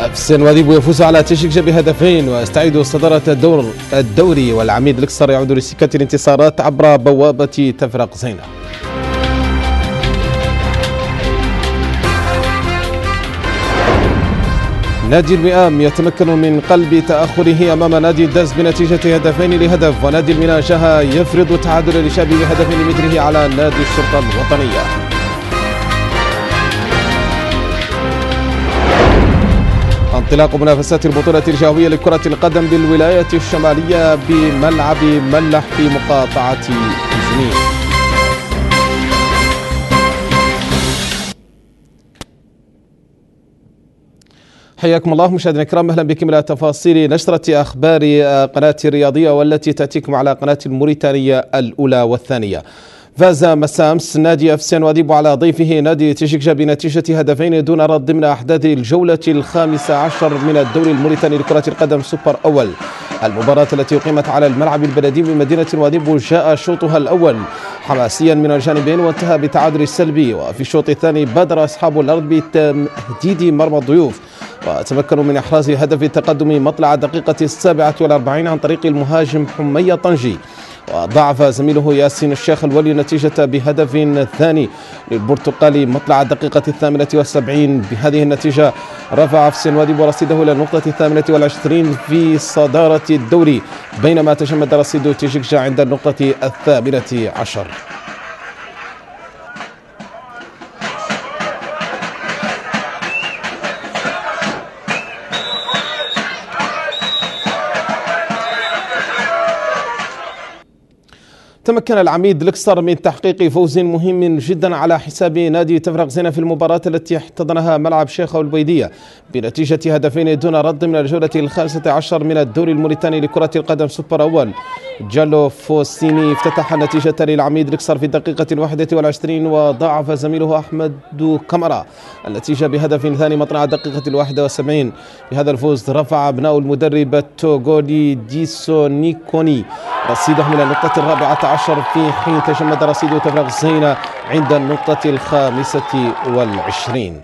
أفسن وذيب يفوز على تشيكجا بهدفين ويستعيد صدارة الدوري، والعميد الإكستر يعود لسكة الانتصارات عبر بوابة تفرق زينة. نادي المئام يتمكن من قلب تأخره أمام نادي الداس بنتيجة هدفين لهدف، ونادي المينا جاها يفرض تعادل لشابي بهدف لمثله على نادي الشرطة الوطنية. انطلاق منافسات البطولة الجهوية لكرة القدم بالولاية الشمالية بملعب ملح في مقاطعة جنين. حياكم الله مشاهدينا الكرام، اهلا بكم الى تفاصيل نشرة اخبار قناة الرياضية والتي تاتيكم على قناة الموريتانية الاولى والثانية. فاز مساء امس نادي افسين وذيب على ضيفه نادي تشيكجا بنتيجة هدفين دون رد ضمن احداث الجولة 15 من الدوري الموريتاني لكرة القدم سوبر اول. المباراة التي أقيمت على الملعب البلدي بمدينة وذيب جاء شوطها الأول حماسيا من الجانبين وانتهى بتعادل سلبي، وفي الشوط الثاني بادر أصحاب الأرض بتهديد مرمى الضيوف وتمكنوا من إحراز هدف التقدم مطلع الدقيقة 47 عن طريق المهاجم حمية طنجي، وضعف زميله ياسين الشيخ الولي نتيجة بهدف ثاني للبرتقالي مطلع الدقيقة 78. بهذه النتيجة رفع أفسين وذيب رصيده إلى النقطة 28 في صدارة الدوري، بينما تجمد رصيد تشيكجا عند النقطة 18. تمكن العميد الإكستر من تحقيق فوز مهم جدا على حساب نادي تفرق زينة في المباراة التي احتضنها ملعب شيخ البيدية بنتيجة هدفين دون رد من الجولة 15 من الدوري الموريتاني لكرة القدم سوبر أول. جالو فوسيني افتتح النتيجة للعميد الإكستر في الدقيقة 21 وضاعف زميله أحمد كامارا النتيجة بهدف ثاني مطلع الدقيقة 71. بهذا الفوز رفع أبناء المدرب التوغولي ديسو نيكوني رصيدهم إلى النقطة 14 في حين تجمد رصيد تفرق زينة عند النقطة 25.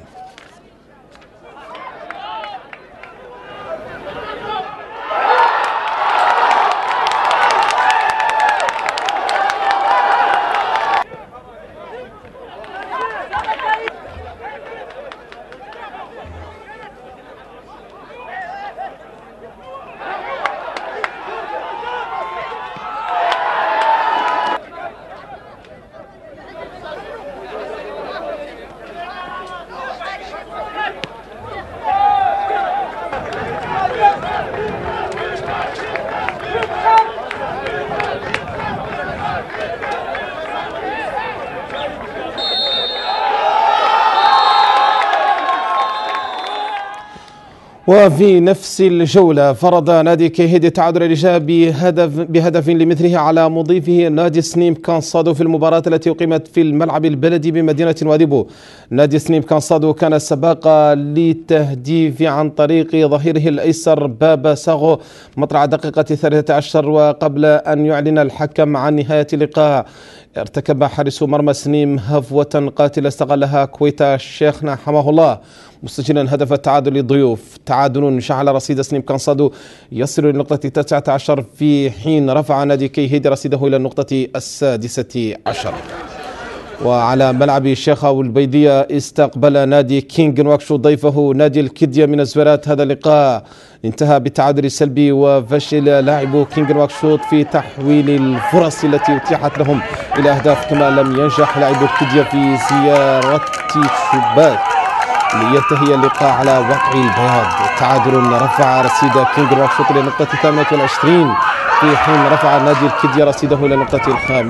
وفي نفس الجولة فرض نادي كيهيد التعادل الإيجابي بهدف لمثله على مضيفه نادي سنيم كانصادو في المباراة التي أقيمت في الملعب البلدي بمدينة وذيبو. نادي سنيم كانصادو كان السباق للتهديف عن طريق ظهيره الأيسر بابا ساغو مطلع دقيقة 13، وقبل أن يعلن الحكم عن نهاية اللقاء ارتكب حارس مرمى سنيم هفوة قاتلة استغلها كويتا الشيخنا حماه الله مسجلا هدف التعادل للضيوف. تعادل جعل رصيد سنيم كانصادو يصل إلى النقطة 19 في حين رفع نادي كيهيد رصيده إلى النقطة 16. وعلى ملعب الشيخ البيدية استقبل نادي كينج نواكشوط ضيفه نادي الكدية من الزويرات. هذا اللقاء انتهى بالتعادل السلبي وفشل لاعبو كينج نواكشوط في تحويل الفرص التي اتيحت لهم إلى أهداف، كما لم ينجح لاعبو الكدية في زيارة الشباك لينتهي اللقاء على وقع البياض. تعادل رفع رصيد كينج نواكشوط إلى النقطة 28 في حين رفع نادي الكدية رصيده إلى النقطة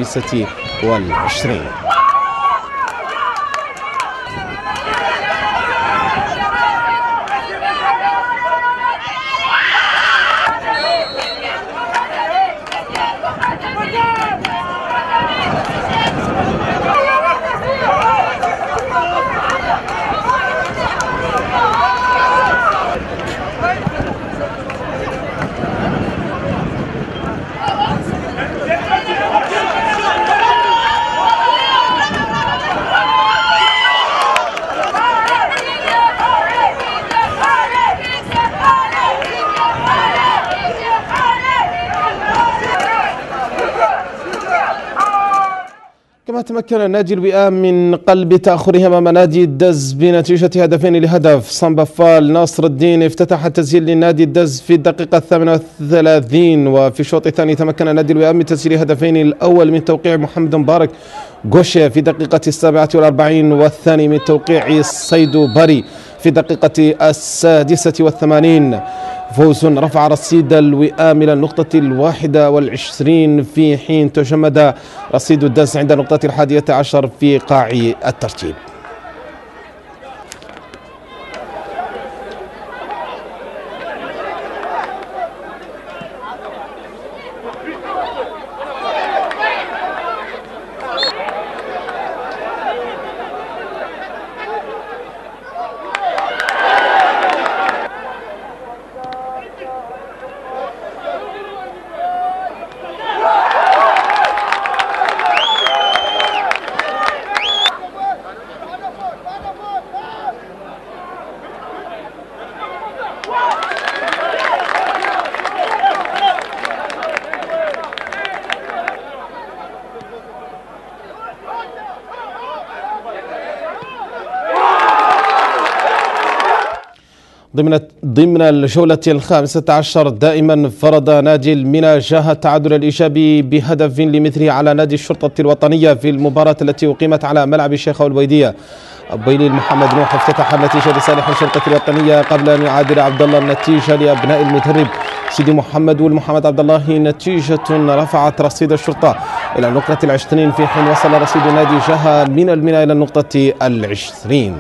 25. تمكن نادي الوئام من قلب تأخره أمام نادي الدز بنتيجة 2-0. صنبا فال ناصر الدين افتتح التسجيل للنادي الدز في الدقيقة 38، وفي الشوط الثاني تمكن نادي الوئام من تسجيل هدفين، الأول من توقيع محمد مبارك غوشيا في الدقيقة 47 والثاني من توقيع سيدو باري في الدقيقة 86. فوز رفع رصيد الوئام إلى النقطة 21 في حين تجمد رصيد الدز عند النقطة 11 في قاع الترتيب. ضمن الجولة 15 دائما فرض نادي المنى جاه التعادل الإيجابي بهدف لمثله على نادي الشرطة الوطنية في المباراة التي أقيمت على ملعب الشيخ البويدية. البيلي محمد نوح افتتح النتيجة لصالح الشرطة الوطنية قبل أن يعادل عبد الله النتيجة لأبناء المدرب سيدي محمد والمحمد عبد الله. نتيجة رفعت رصيد الشرطة إلى النقطة 20 في حين وصل رصيد نادي جاه من المنى إلى النقطة 20.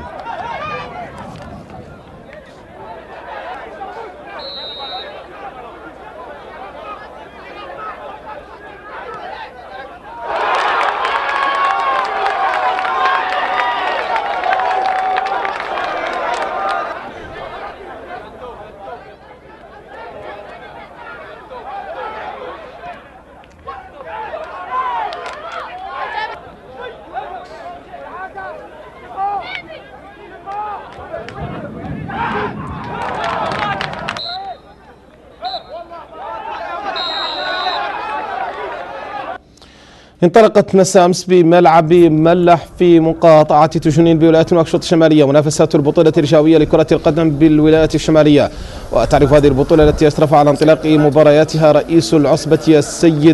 انطلقت مساء أمس بملعب ملح في مقاطعة تجنين بولاية نواكشوط الشمالية منافسات البطولة الرجاوية لكرة القدم بالولايات الشمالية. وتعرف هذه البطولة التي أشرف على انطلاق مبارياتها رئيس العصبة السيد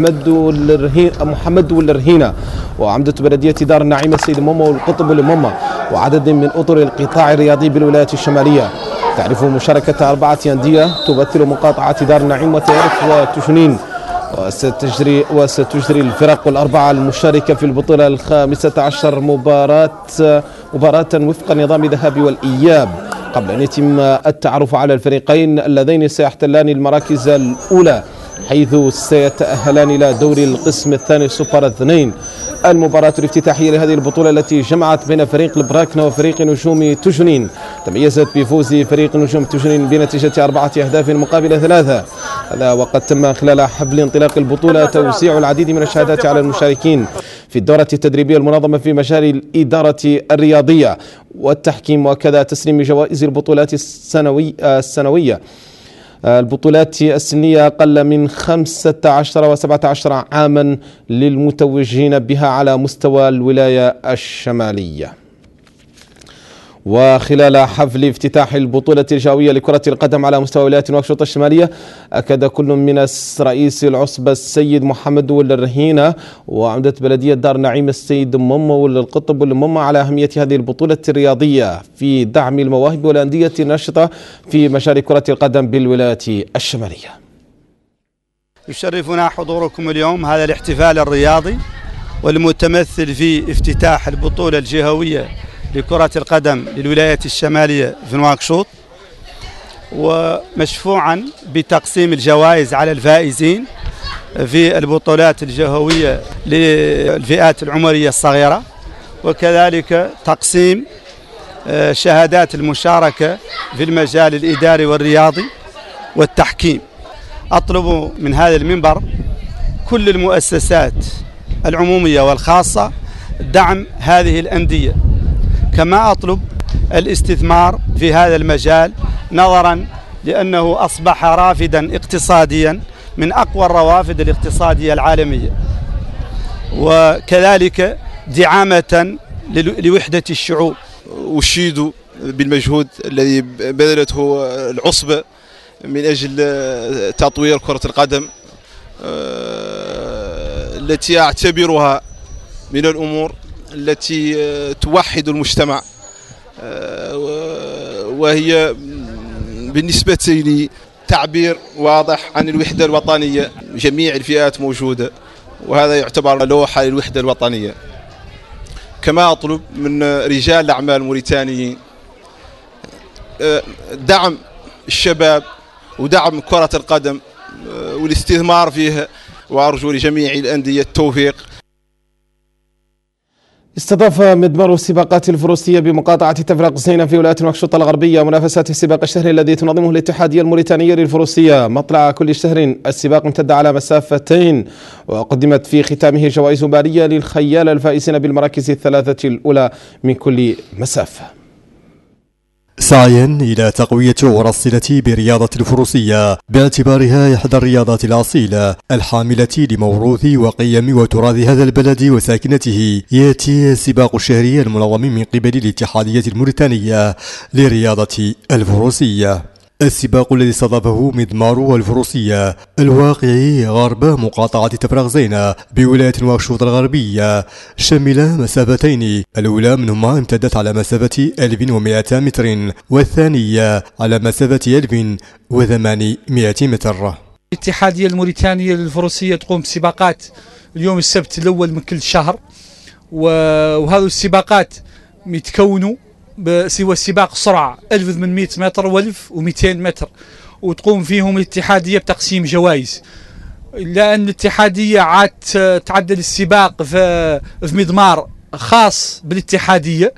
محمد والرهينة وعمدة بلدية دار النعيم السيد موما والقطب الموما وعدد من أطر القطاع الرياضي بالولايات الشمالية. تعرف مشاركة 4 أندية تمثل مقاطعة دار النعيم وتعرف وتجنين. وستجري الفرق الأربعة المشاركة في البطولة 15 مباراة وفق نظام الذهاب والإياب قبل أن يتم التعرف على الفريقين اللذين سيحتلان المراكز الأولى حيث سيتأهلان إلى دوري القسم الثاني سوبر 2. المباراة الافتتاحية لهذه البطولة التي جمعت بين فريق البراكنة وفريق نجوم تجنين تميزت بفوز فريق نجوم تجنين بنتيجة 4 أهداف مقابل 3. هذا وقد تم خلال حفل انطلاق البطولة توزيع العديد من الشهادات على المشاركين في الدورة التدريبية المنظمة في مجال الإدارة الرياضية والتحكيم وكذا تسليم جوائز البطولات السنوية. البطولات السنية أقل من 15 و17 عاما للمتوجين بها على مستوى الولاية الشمالية. وخلال حفل افتتاح البطولة الرجاوية لكرة القدم على مستوى ولاية نواكشوط الشمالية أكد كل من رئيس العصبة السيد محمد والرهينة وعمدة بلدية دار النعيم السيد موما والقطب والموما على أهمية هذه البطولة الرياضية في دعم المواهب والأندية الناشطة في مجال كرة القدم بالولايات الشمالية. يشرفنا حضوركم اليوم هذا الاحتفال الرياضي والمتمثل في افتتاح البطولة الجهوية لكرة القدم للولايات الشمالية في نواكشوط ومشفوعا بتقسيم الجوائز على الفائزين في البطولات الجهوية للفئات العمرية الصغيرة وكذلك تقسيم شهادات المشاركة في المجال الإداري والرياضي والتحكيم. أطلب من هذا المنبر كل المؤسسات العمومية والخاصة دعم هذه الأندية، كما أطلب الاستثمار في هذا المجال نظرا لأنه أصبح رافدا اقتصاديا من أقوى الروافد الاقتصادية العالمية. وكذلك دعامة لوحدة الشعوب. أشيد بالمجهود الذي بذلته العصبة من أجل تطوير كرة القدم التي أعتبرها من الأمور التي توحد المجتمع، وهي بالنسبة لي تعبير واضح عن الوحدة الوطنية. جميع الفئات موجودة، وهذا يعتبر لوحة للوحدة الوطنية. كما أطلب من رجال الأعمال الموريتانيين دعم الشباب ودعم كرة القدم والاستثمار فيها، وأرجو لجميع الأندية التوفيق. استضاف مضمار السباقات الفروسية بمقاطعة تفرق زينة في ولاية نواكشوط الغربية منافسات السباق الشهري الذي تنظمه الاتحادية الموريتانية للفروسية. مطلع كل شهر السباق امتد على مسافتين، وقدمت في ختامه جوائز مالية للخيال الفائزين بالمراكز الثلاثة الأولى من كل مسافة. سعيا إلى تقوية عرى الصلة برياضة الفروسية باعتبارها إحدى الرياضات الأصيلة الحاملة لموروث وقيم وتراث هذا البلد وساكنته، يأتي السباق الشهري المنظم من قبل الاتحادية الموريتانية لرياضة الفروسية. السباق الذي استضافه مضمار الفروسية الواقع غرب مقاطعة تفرق زينة بولاية نواكشوط الغربية شمل مسافتين، الأولى منهما امتدت على مسافة 1200 متر، والثانية على مسافة 1800 متر. الاتحادية الموريتانية للفروسية تقوم بسباقات اليوم السبت الأول من كل شهر، وهذه السباقات يتكونوا سوى السباق سرعة 1800 متر و1200 متر، وتقوم فيهم الاتحادية بتقسيم جوائز. لأن الاتحادية عاد تعدل السباق في مضمار خاص بالاتحادية،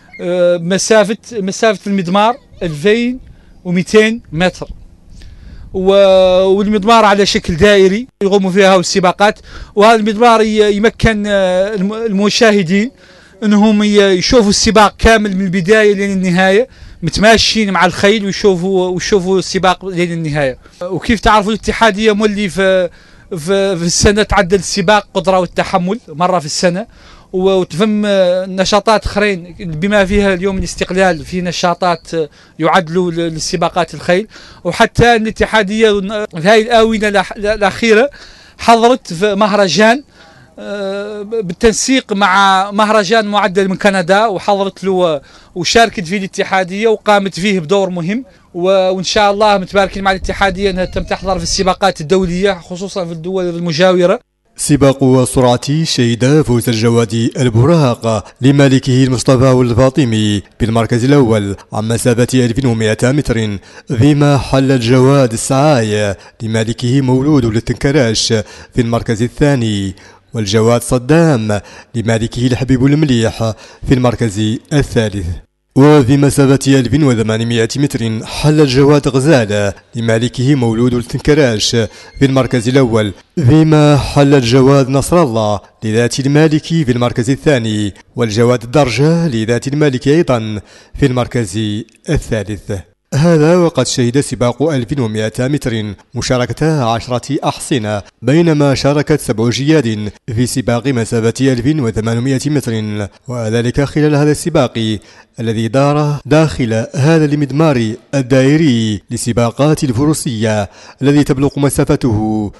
مسافة المضمار 2200 متر، والمضمار على شكل دائري يقوموا فيها السباقات. وهذا المضمار يمكن المشاهدين انهم يشوفوا السباق كامل من البدايه لين النهايه، متماشيين مع الخيل ويشوفوا السباق لين النهايه. وكيف تعرفوا الاتحاديه مولي في السنه تعدل السباق قدره والتحمل مره في السنه، وتفهم نشاطات اخرين بما فيها اليوم الاستقلال في نشاطات يعدلوا للسباقات الخيل. وحتى الاتحاديه في هذه الاونه الاخيره حضرت في مهرجان بالتنسيق مع مهرجان معدل من كندا، وحضرت له وشاركت فيه الاتحادية وقامت فيه بدور مهم، وإن شاء الله متباركين مع الاتحادية أنها تم تحضر في السباقات الدولية خصوصا في الدول المجاورة. سباق السرعة شهد فوز الجواد البراق لمالكه المصطفى الفاطمي بالمركز الأول عن مسافة 1200 متر، فيما حل الجواد السعاي لمالكه مولود للتنكراش في المركز الثاني، والجواد صدام لمالكه الحبيب المليح في المركز الثالث. وفي مسافة 1800 متر حل الجواد غزالة لمالكه مولود التنكراش في المركز الأول، فيما حل الجواد نصر الله لذات المالك في المركز الثاني، والجواد الدرجة لذات المالك أيضا في المركز الثالث. هذا وقد شهد سباق 1200 متر مشاركة 10 أحصنة، بينما شاركت 7 جياد في سباق مسافة 1800 متر، وذلك خلال هذا السباق الذي دار داخل هذا المضمار الدائري لسباقات الفروسية الذي تبلغ مسافته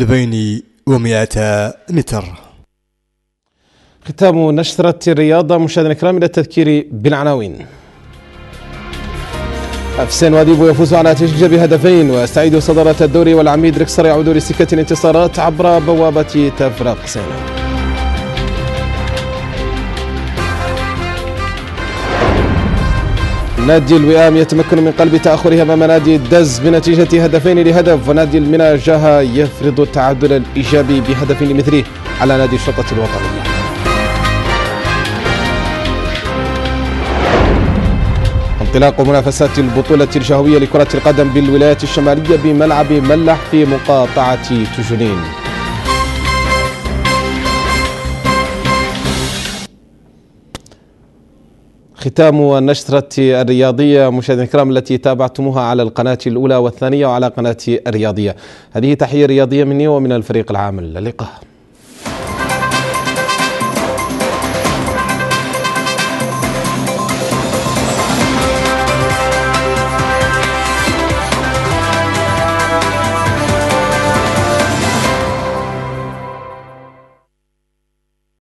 2100 متر. ختام نشرة الرياضة. مشاهدينا الكرام، إلى التذكير بالعناوين. أفسان واديبو يفوز على تشجيع بهدفين ويستعيد صدارة الدوري، والعميد ركسر يعود لسكة الانتصارات عبر بوابة تفرق زينة. نادي الوئام يتمكن من قلب تأخره أمام نادي الدز بنتيجة 2-1، ونادي المنى جاها يفرض التعادل الإيجابي بهدف لمثله على نادي الشرطة الوطنية. انطلاق منافسات البطولة الجهوية لكرة القدم بالولايات الشمالية بملعب ملح في مقاطعة تجنين. ختام النشرة الرياضية مشاهدينا الكرام التي تابعتموها على القناة الأولى والثانية وعلى قناة الرياضية. هذه تحية رياضية مني ومن الفريق العامل. اللقاء.